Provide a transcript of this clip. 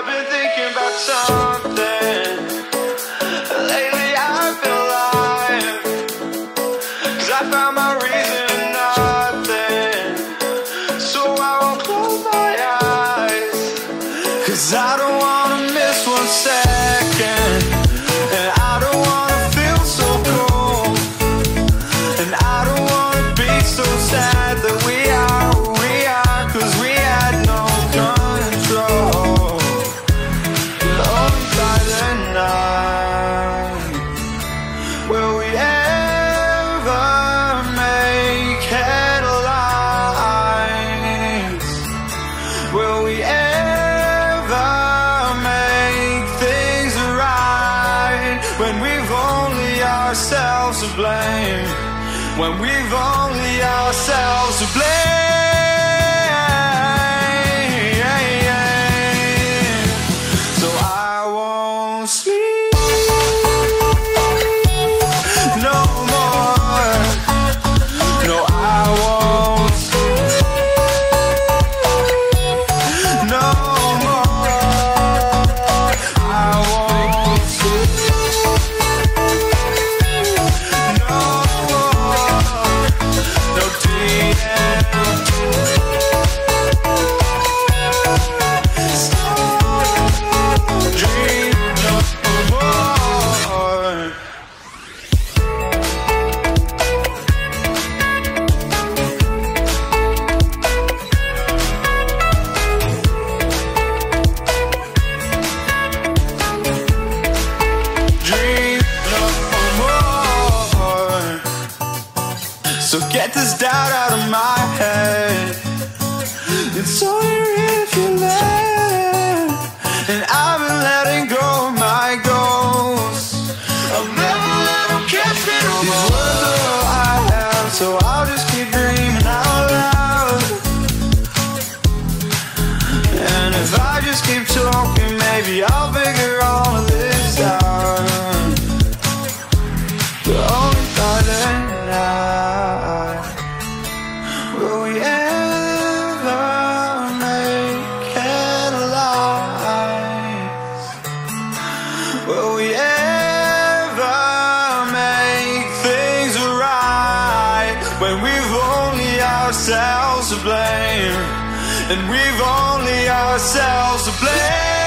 I've been thinking about something. Lately I feel alive, 'cause I found my reason in nothing. So I won't close my eyes, 'cause I don't wanna miss 1 second. And I don't wanna feel so cold. And I don't wanna be so sad that we are where we are, 'cause we had no control. Lonely by the night. Will we ever make headlines? Will we ever make things right when we've only ourselves to blame? When we've only ourselves to blame. So I won't sleep no more. No, I won't sleep no more. I won't sleep no more. No DM. Dream no more. Dream no more. So get this doubt out of my head. It's only real if you let. And I've been letting go of my ghosts. I'll never let them catch me no more. These words are all I have, so I'll just keep dreaming out loud. And if I just keep talking, maybe I'll figure all of this out. But only by the night. Will we ever make headlines? Will we ever make things right when we've only ourselves to blame? And we've only ourselves to blame.